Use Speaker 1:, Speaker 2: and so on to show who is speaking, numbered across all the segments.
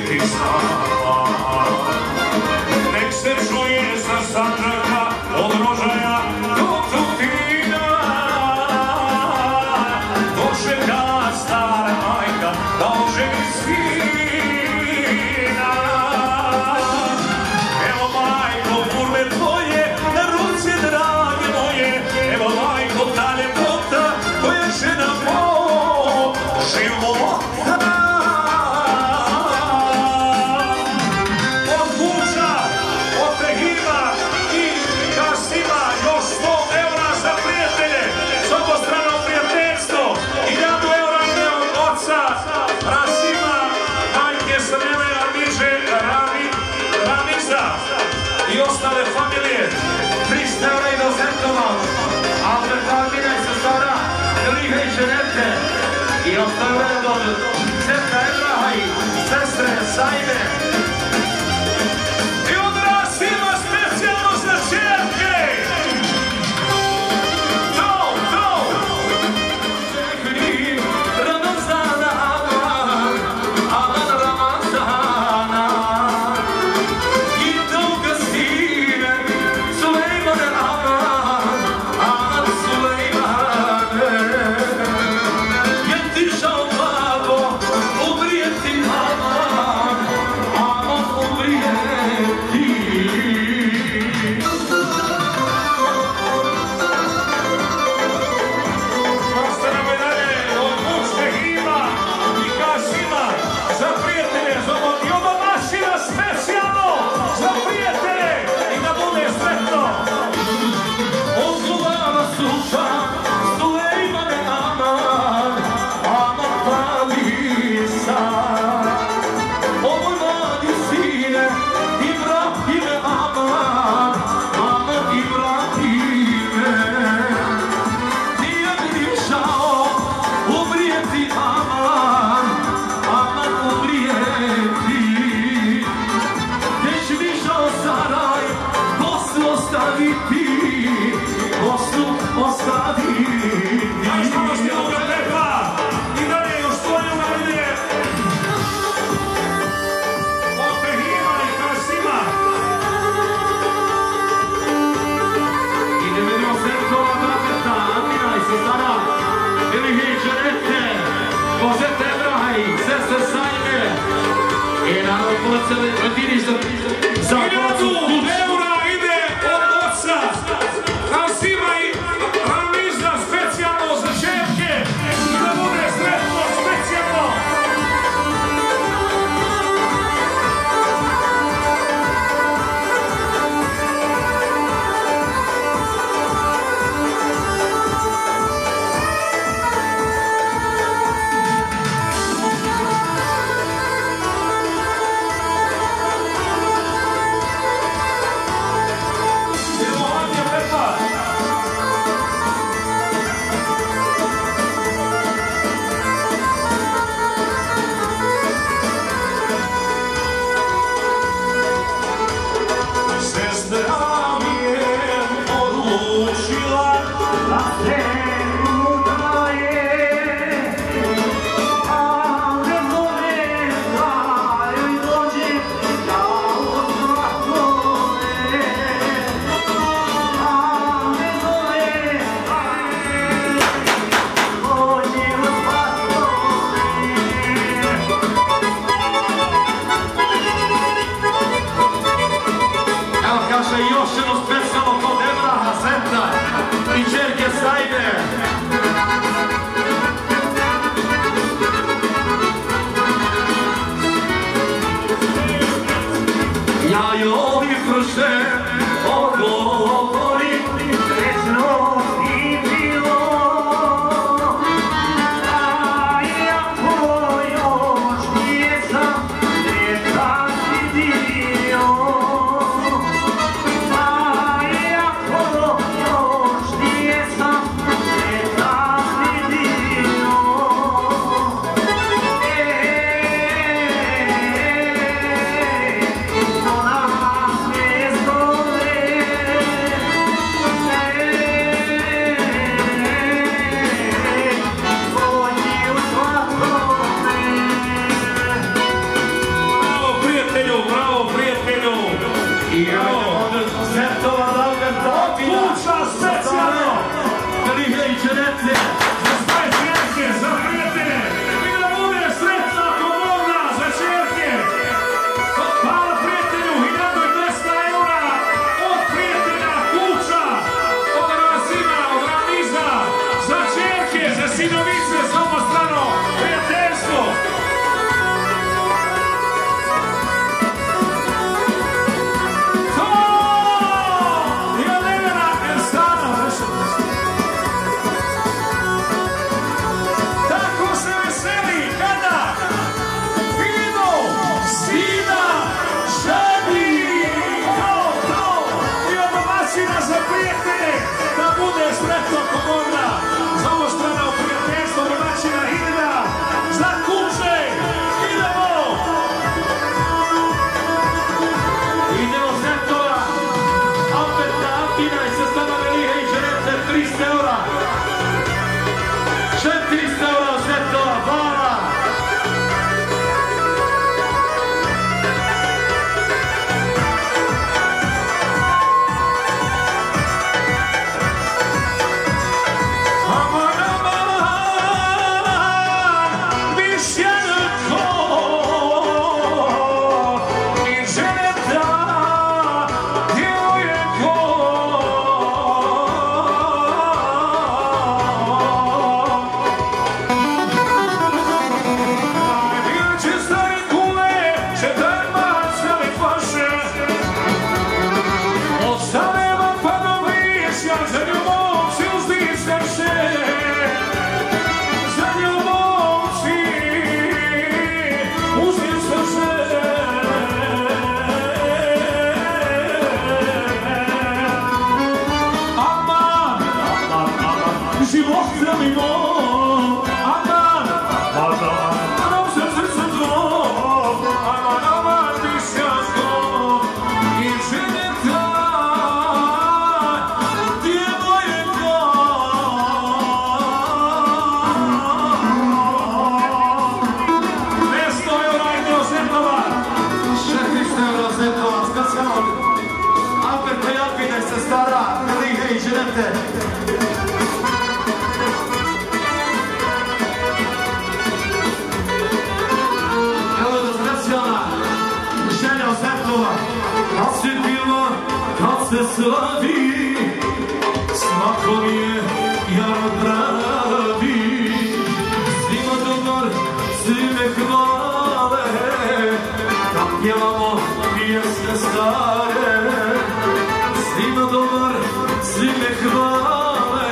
Speaker 1: biti sama. Nek se čuje sa Sandžaka od Rožaja do Tutina, dočeka stara majka da oženi sina. Evo majko, kurve tvoje, na ruci drage moje, evo majko, ta ljepota koja žena života. Od Vuča, od Tehima i Kasima još 100 eura za prijatelje, s obostrano prijateljstvo, 1000 eura ide od oca Rasima, majke Srnjeve Armiže, Ramiza i ostale familije, 300 eura ide od Zentova, Albert Albina i sestara Eliha i Ženete i ostale od Zeta Ebraha i sestre Sajme. I od Rasima specijalno za čerke. Čekni Ramazana, Aman Ramazana, i toga sine Sulejmane, Aman Sulejmane. Je ti žao babo, umrijeti Aman, Aman umrijeti. Ostanemo i dalje od Vučke Hima i Kasima za prijatelje, i ova mašina specijalno za prijatelje i da bude sretno. Odluvana suša, Sulejmane, Aman, Aman Talisa. Ovo mladi sine, Ibrahime, Aman, Aman Ibrahime. Nije mi žao umrijeti, Aman, Aman umrijeti. Već mi žao Saraj, Bosnu ostaviti, Bosnu ostaviti. Nažalost je ovoga lepa i dalje još svoje uvalje od Tehima i Kasima. Idemo do Zentova Brateta, Amina i sestara Eliha i Ženete, Zeta Ebraha i sestre Sajme. I naravno polecali rodini za 1000 eura ide od oca Kasima i Ramiza specijalno za čerke i da bude sretno specijalno. Evo ovdje Pepa. Sestra mi je odlučila da se udaje, a ne zove kraju i dođe da odvratuje, a ne zove kraju dođe Evo kaže još jedno specijalno kod Ebraha, Zeta i čerke Sajme. Ja joj prše odgovorim, srećno si bilo, a iako još nijesam svijeta si dio. A iako još nijesam svijeta si dio. To nas ne zove
Speaker 2: Zetova da Alberta
Speaker 1: Kuća specijalno!
Speaker 2: Velike i Čerece
Speaker 1: Za svoje čerke, za prijatelje i da bude sretna komorna za čerke. Hvala prijatelju, 1200 eura od prijatelja Kuća, od Razina, od Ramiza, za čerke, za sinovice, za obostrano prijateljstvo.
Speaker 2: Slavi, svako mi je jaro pravi, svima dobar, svi me hvale, kad pjevamo pjesme stare. Svima dobar, svi me hvale,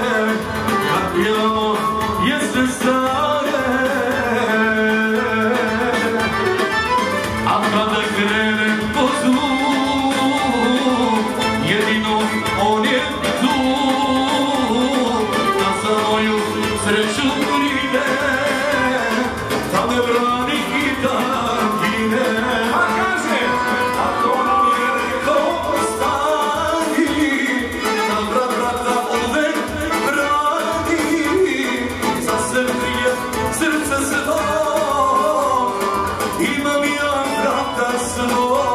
Speaker 2: kad pjevamo pjesme stare. A kada krenem po zvuk, jedino on je tu, da za moju sreću brine, da me brani i da gine.
Speaker 1: A kaže,
Speaker 2: Ako nam je rekao stani, da brat brata uvek brani, za sve prije srce svog, imam ja brata svog.